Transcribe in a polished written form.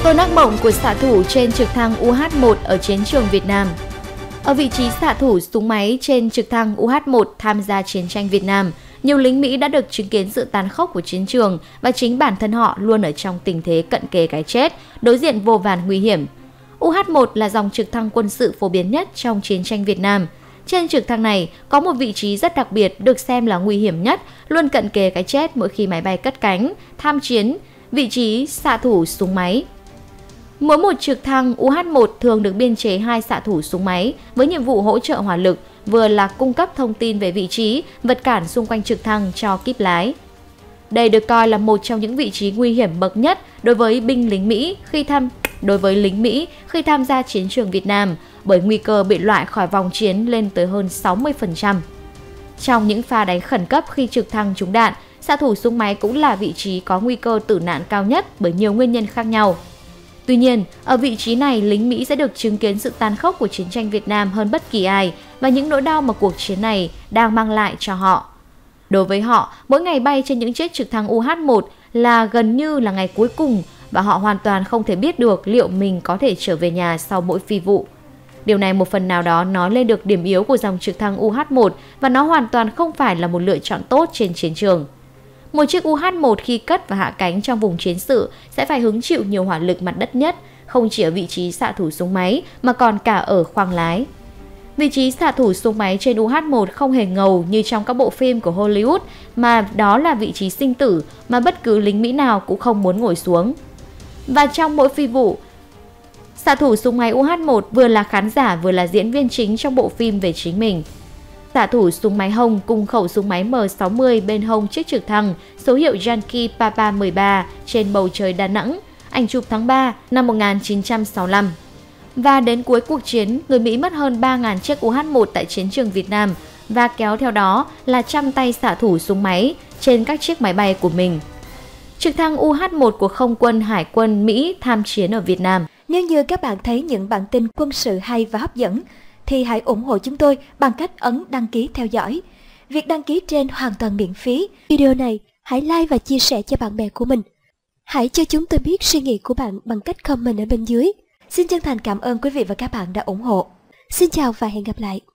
Cơn ác mộng của xạ thủ trên trực thăng UH-1 ở chiến trường Việt Nam. Ở vị trí xạ thủ súng máy trên trực thăng UH-1 tham gia chiến tranh Việt Nam, nhiều lính Mỹ đã được chứng kiến sự tàn khốc của chiến trường và chính bản thân họ luôn ở trong tình thế cận kề cái chết, đối diện vô vàn nguy hiểm. UH-1 là dòng trực thăng quân sự phổ biến nhất trong chiến tranh Việt Nam. Trên trực thăng này có một vị trí rất đặc biệt được xem là nguy hiểm nhất, luôn cận kề cái chết mỗi khi máy bay cất cánh, tham chiến, vị trí xạ thủ súng máy. Mỗi một trực thăng UH-1 thường được biên chế 2 xạ thủ súng máy với nhiệm vụ hỗ trợ hỏa lực, vừa là cung cấp thông tin về vị trí, vật cản xung quanh trực thăng cho kíp lái. Đây được coi là một trong những vị trí nguy hiểm bậc nhất đối với lính Mỹ khi tham gia chiến trường Việt Nam, bởi nguy cơ bị loại khỏi vòng chiến lên tới hơn 60%. Trong những pha đánh khẩn cấp khi trực thăng trúng đạn, xạ thủ súng máy cũng là vị trí có nguy cơ tử nạn cao nhất bởi nhiều nguyên nhân khác nhau. Tuy nhiên, ở vị trí này, lính Mỹ sẽ được chứng kiến sự tàn khốc của chiến tranh Việt Nam hơn bất kỳ ai và những nỗi đau mà cuộc chiến này đang mang lại cho họ. Đối với họ, mỗi ngày bay trên những chiếc trực thăng UH-1 là gần như là ngày cuối cùng và họ hoàn toàn không thể biết được liệu mình có thể trở về nhà sau mỗi phi vụ. Điều này một phần nào đó nói lên được điểm yếu của dòng trực thăng UH-1 và nó hoàn toàn không phải là một lựa chọn tốt trên chiến trường. Một chiếc UH-1 khi cất và hạ cánh trong vùng chiến sự sẽ phải hứng chịu nhiều hỏa lực mặt đất nhất, không chỉ ở vị trí xạ thủ súng máy mà còn cả ở khoang lái. Vị trí xạ thủ súng máy trên UH-1 không hề ngầu như trong các bộ phim của Hollywood, mà đó là vị trí sinh tử mà bất cứ lính Mỹ nào cũng không muốn ngồi xuống. Và trong mỗi phi vụ, xạ thủ súng máy UH-1 vừa là khán giả vừa là diễn viên chính trong bộ phim về chính mình. Xạ thủ súng máy hông cùng khẩu súng máy M60 bên hông chiếc trực thăng số hiệu Yankee Papa 13 trên bầu trời Đà Nẵng, ảnh chụp tháng 3 năm 1965. Và đến cuối cuộc chiến, người Mỹ mất hơn 3.000 chiếc UH-1 tại chiến trường Việt Nam và kéo theo đó là trăm tay xạ thủ súng máy trên các chiếc máy bay của mình. Trực thăng UH-1 của Không quân Hải quân Mỹ tham chiến ở Việt Nam. Nếu như các bạn thấy những bản tin quân sự hay và hấp dẫn, thì hãy ủng hộ chúng tôi bằng cách ấn đăng ký theo dõi. Việc đăng ký trên hoàn toàn miễn phí. Video này hãy like và chia sẻ cho bạn bè của mình. Hãy cho chúng tôi biết suy nghĩ của bạn bằng cách comment ở bên dưới. Xin chân thành cảm ơn quý vị và các bạn đã ủng hộ. Xin chào và hẹn gặp lại.